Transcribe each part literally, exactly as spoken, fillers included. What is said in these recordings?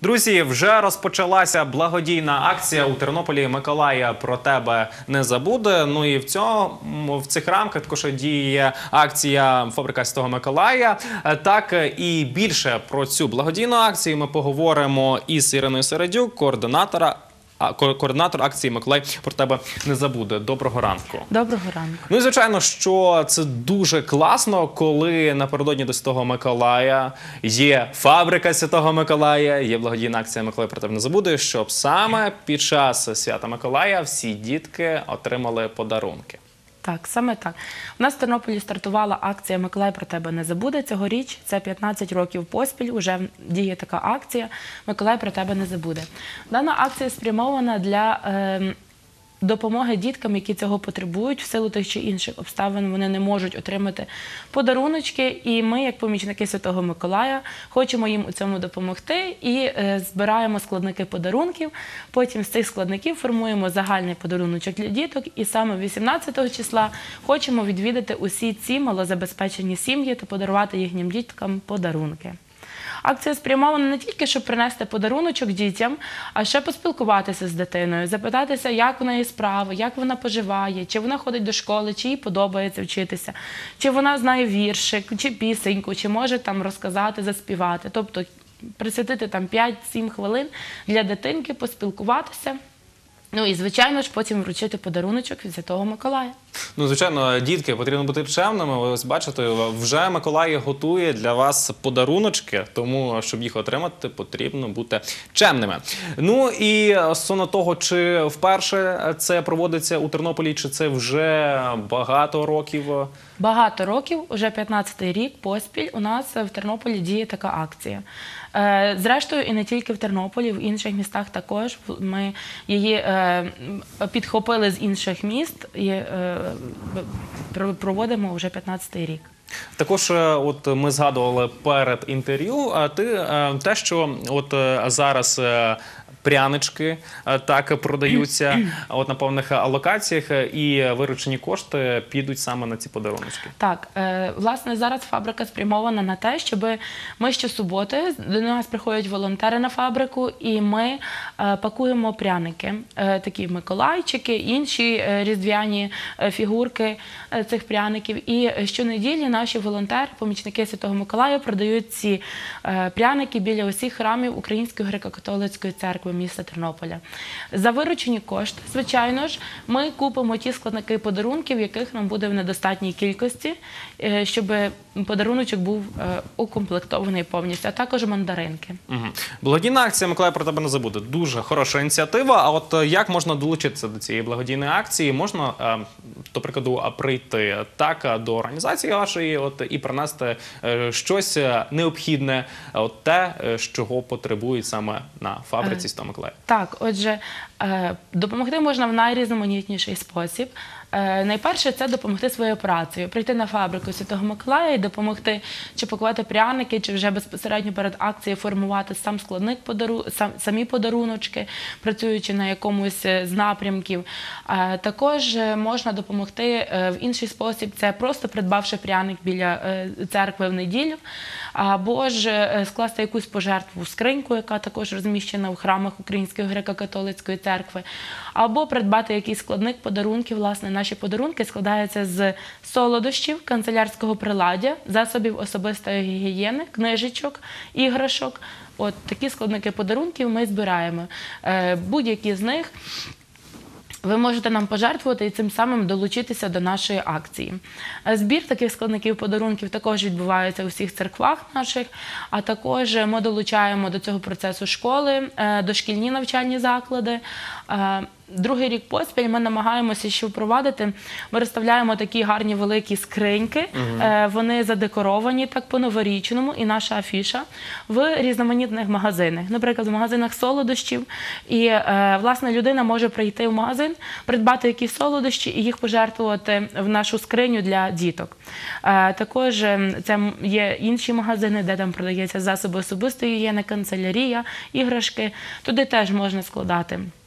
Друзі, вже розпочалася благодійна акція у Тернополі «Миколая про тебе не забуде». Ну і в, цьому, в цих рамках також діє акція «Фабрика Святого Миколая». Так і більше про цю благодійну акцію ми поговоримо із Іриною Середюк, координатора А, координатор акції «Миколай про тебе не забуде». Доброго ранку. Доброго ранку. Ну і звичайно, що це дуже класно, коли напередодні до Святого Миколая є фабрика Святого Миколая, є благодійна акція «Миколай про тебе не забуде», щоб саме під час свята Миколая всі дітки отримали подарунки. Так, саме так. У нас в Тернополі стартувала акція «Миколай про тебе не забуде». Цьогоріч це п'ятнадцять років поспіль, вже діє така акція «Миколай про тебе не забуде». Дана акція спрямована для е, допомоги діткам, які цього потребують, в силу тих чи інших обставин вони не можуть отримати подаруночки. І ми, як помічники Святого Миколая, хочемо їм у цьому допомогти і е, збираємо складники подарунків. Потім з цих складників формуємо загальний подаруночок для діток. І саме вісімнадцятого числа хочемо відвідати усі ці малозабезпечені сім'ї та подарувати їхнім діткам подарунки. Акція спрямована не тільки, щоб принести подаруночок дітям, а ще поспілкуватися з дитиною, запитатися, як в неї справи, як вона поживає, чи вона ходить до школи, чи їй подобається вчитися, чи вона знає віршик, чи пісеньку, чи може там розказати, заспівати. Тобто присвятити там п'ять-сім хвилин для дитинки, поспілкуватися. Ну і, звичайно ж, потім вручити подаруночок від Святого Миколая. Ну, звичайно, дітки, потрібно бути чемними. Ось бачите, вже Миколай готує для вас подаруночки, тому, щоб їх отримати, потрібно бути чемними. Ну і стосовно того, чи вперше це проводиться у Тернополі, чи це вже багато років? Багато років, вже п'ятнадцятий рік поспіль у нас в Тернополі діє така акція. Зрештою, і не тільки в Тернополі, в інших містах також. Ми її підхопили з інших міст і проводимо вже п'ятнадцятий рік. Також от ми згадували перед інтерв'ю, а ти те, що от зараз прянички так продаються от на певних локаціях, і виручені кошти підуть саме на ці подарунки. Так, власне, зараз фабрика спрямована на те, щоб ми щосуботи, до нас приходять волонтери на фабрику, і ми пакуємо пряники, такі миколайчики, інші різдвяні фігурки цих пряників. І щонеділі наші волонтери, помічники Святого Миколая, продають ці пряники біля усіх храмів Української греко-католицької церкви міста Тернополя. За виручені кошти, звичайно ж, ми купимо ті складники подарунків, яких нам буде в недостатній кількості, щоб подаруночок був укомплектований повністю, а також мандаринки. Угу. Благодійна акція «Миколай про тебе не забуде». Дуже хороша ініціатива. А от як можна долучитися до цієї благодійної акції? Можна, до прикладу, прийти так до організації вашої от, і принести щось необхідне, от те, чого потребують саме на фабриці Святого Миколая? Так, отже, допомогти можна в найрізноманітніший спосіб. Найперше – це допомогти своєю працею. Прийти на фабрику Святого Миколая і допомогти чи пакувати пряники, чи вже безпосередньо перед акцією формувати сам складник, самі подаруночки, працюючи на якомусь з напрямків. Також можна допомогти в інший спосіб – це просто придбавши пряник біля церкви в неділю, або ж скласти якусь пожертву в скриньку, яка також розміщена в храмах Української греко-католицької церкви, або придбати якийсь складник подарунків. Власне, наші подарунки складаються з солодощів, канцелярського приладдя, засобів особистої гігієни, книжечок, іграшок. От такі складники подарунків ми збираємо. Будь-які з них ви можете нам пожертвувати і цим самим долучитися до нашої акції. Збір таких складників подарунків також відбувається у всіх церквах наших, а також ми долучаємо до цього процесу школи, дошкільні навчальні заклади. Другий рік поспіль ми намагаємося ще впровадити. Ми розставляємо такі гарні великі скриньки, угу. Вони задекоровані так по-новорічному, і наша афіша в різноманітних магазинах. Наприклад, в магазинах солодощів. І, власне, людина може прийти в магазин, придбати якісь солодощі і їх пожертвувати в нашу скриню для діток. Також це є інші магазини, де там продається засоби особистої гігієни, канцелярія, іграшки. Туди теж можна складати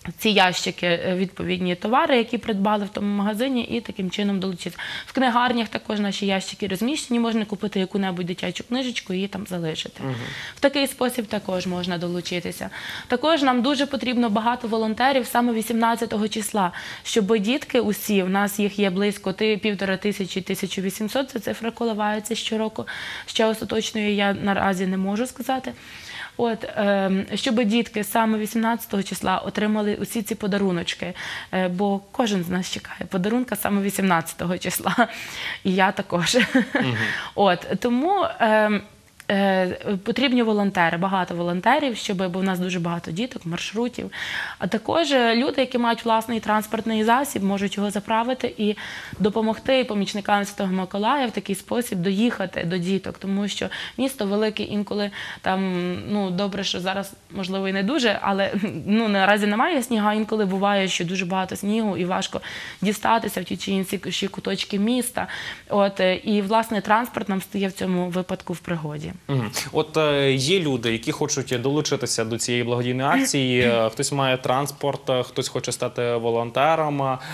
ці ящики, е, відповідні товари, які придбали в тому магазині, і таким чином долучитися. В книгарнях також наші ящики розміщені, можна купити яку-небудь дитячу книжечку і її там залишити. Угу. В такий спосіб також можна долучитися. Також нам дуже потрібно багато волонтерів саме вісімнадцятого числа, щоб дітки усі, в нас їх є близько півтора тисячі, тисяча вісімсот, це цифра коливається щороку, ще остаточної я наразі не можу сказати. От, е, щоб дітки саме вісімнадцятого числа отримали усі ці подаруночки, е, бо кожен з нас чекає подарунка саме вісімнадцятого числа, і я також. Угу. От, тому е, е, потрібні волонтери, багато волонтерів, щоб, бо в нас дуже багато діток, маршрутів, а також люди, які мають власний транспортний засіб, можуть його заправити і допомогти помічникам Святого Миколая в такий спосіб доїхати до діток, тому що місто велике, інколи там, ну, добре, що зараз, можливо, і не дуже, але, ну, наразі немає снігу, інколи буває, що дуже багато снігу і важко дістатися в ті чи інші куточки міста. От, і, власне, транспорт нам стає в цьому випадку в пригоді. Угу. От е, є люди, які хочуть долучитися до цієї благодійної акції, е, хтось має транспорт, е, хтось хоче стати волонтером. Е,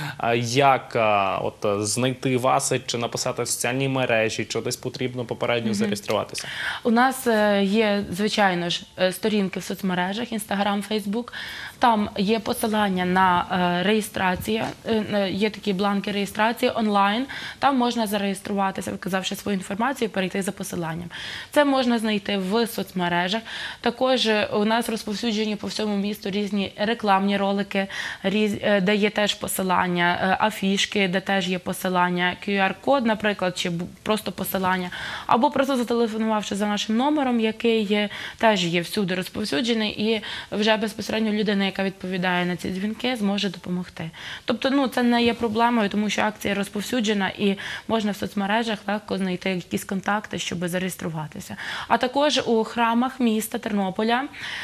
як е, от, знайти вас, чи написати в соціальній мережі, чи десь потрібно попередньо угу. зареєструватися? У нас е, є, звичайно ж, сторінки в соцмережах, Інстаграм, Фейсбук. Там є посилання на е, реєстрацію, е, є такі бланки реєстрації онлайн. Там можна зареєструватися, вказавши свою інформацію, перейти за посиланням. Це можна знайти в соцмережах. Також у нас розповсюджені по всьому місту різні рекламні ролики, різ, де є теж посилання, афішки, де теж є посилання, кю ар-код, наприклад, чи просто посилання. Або просто зателефонувавши за нашим номером, який є, теж є всюди розповсюджений, і вже безпосередньо людина, яка відповідає на ці дзвінки, зможе допомогти. Тобто, ну, це не є проблемою, тому що акція розповсюджена і можна в соцмережах легко знайти якісь контакти, щоб зареєструватися. А також у храмах міста Тернополя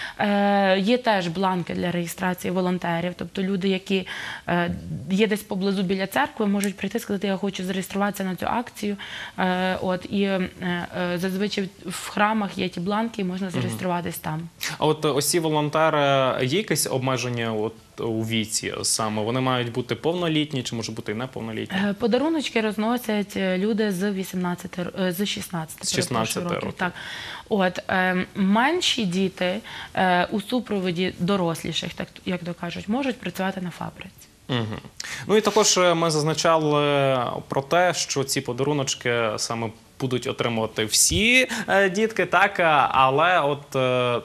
е, є теж бланки для реєстрації волонтерів. Тобто люди, які е, є десь поблизу біля церкви, можуть прийти і сказати, я хочу зареєструватися на цю акцію. Е, от, і е, е, зазвичай в храмах є ті бланки, і можна зареєструватись там. А от ось ці волонтери, є якесь обмеження от, у віці саме? Вони мають бути повнолітні, чи може бути і неповнолітні? Подаруночки розносять люди з вісімнадцяти, з шістнадцяти років. Так. От, е, менші діти е, у супроводі доросліших, так як то кажуть, можуть працювати на фабриці. Угу. Ну і також ми зазначали про те, що ці подаруночки саме будуть отримувати всі е, дітки, так, але от е,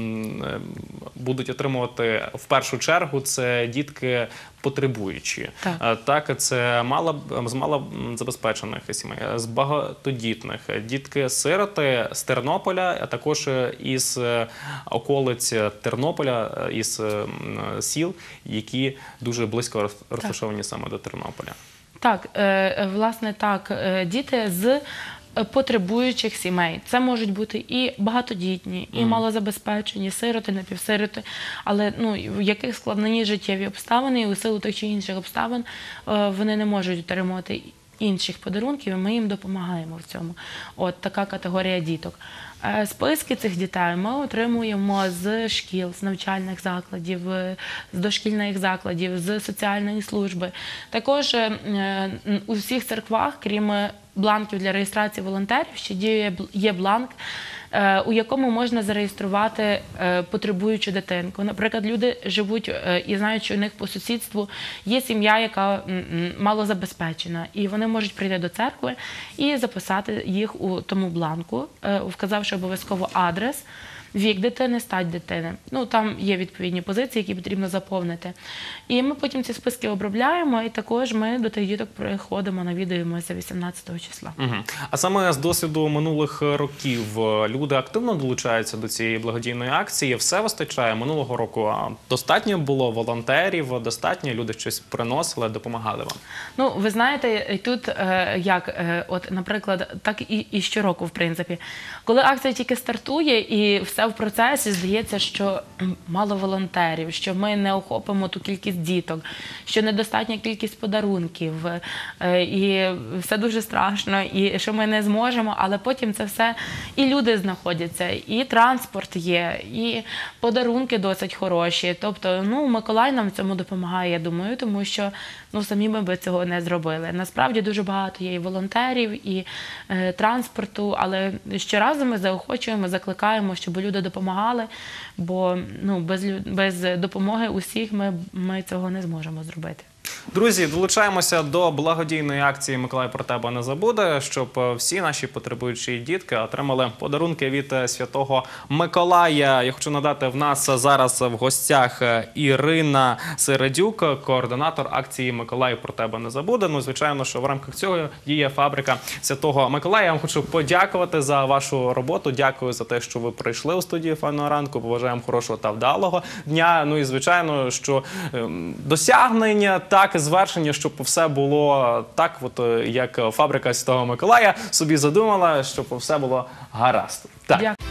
будуть отримувати в першу чергу це дітки потребуючі. Так, так, це мало, з малозабезпечених сімей, з багатодітних, дітки-сироти з Тернополя, а також із околиць Тернополя, із сіл, які дуже близько розташовані саме до Тернополя. Так, е, власне так, діти з потребуючих сімей. Це можуть бути і багатодітні, і mm. малозабезпечені, сироти, напівсироти, але, ну, в яких складні життєві обставини, і у силу тих чи інших обставин е, вони не можуть отримувати інших подарунків, і ми їм допомагаємо в цьому. От така категорія діток. Е, списки цих дітей ми отримуємо з шкіл, з навчальних закладів, з дошкільних закладів, з соціальної служби. Також е, у всіх церквах, крім бланків для реєстрації волонтерів, ще є бланк, у якому можна зареєструвати потребуючу дитинку. Наприклад, люди живуть і знають, що у них по сусідству є сім'я, яка малозабезпечена, і вони можуть прийти до церкви і записати їх у тому бланку, вказавши обов'язково адрес, вік дитини, стать дитини. Ну, там є відповідні позиції, які потрібно заповнити. І ми потім ці списки обробляємо, і також ми до тих діток приходимо, навідуємося вісімнадцятого числа. Угу. А саме з досвіду минулих років люди активно долучаються до цієї благодійної акції? Все вистачає? Минулого року достатньо було волонтерів, достатньо люди щось приносили, допомагали вам? Ну, ви знаєте, і тут як, от, наприклад, так і, і щороку, в принципі. Коли акція тільки стартує і все в процесі здається, що м, мало волонтерів, що ми не охопимо ту кількість діток, що недостатня кількість подарунків, е, і все дуже страшно, і що ми не зможемо, але потім це все і люди знаходяться, і транспорт є, і подарунки досить хороші. Тобто, ну, Миколай нам в цьому допомагає, я думаю, тому що ну, самі ми би цього не зробили. Насправді дуже багато є і волонтерів, і е, транспорту, але щоразу ми заохочуємо, закликаємо, щоб люди допомагали, бо ну, без, лю- без допомоги усіх ми, ми цього не зможемо зробити. Друзі, долучаємося до благодійної акції «Миколай про тебе не забуде», щоб е, всі наші потребуючі дітки отримали подарунки від е, Святого Миколая. Я хочу надати, в нас зараз в гостях е, Ірина Середюк, координатор акції «Миколай про тебе не забуде». Ну, звичайно, що в рамках цього діє фабрика Святого Миколая. Я вам хочу подякувати за вашу роботу. Дякую за те, що ви прийшли у студію «Файного ранку». Побажаємо хорошого та вдалого дня. Ну і, звичайно, що ем, досягнення, так, звершення, щоб все було так, от, е, як фабрика Святого Миколая собі задумала, щоб все було гаразд. Так. Дякую.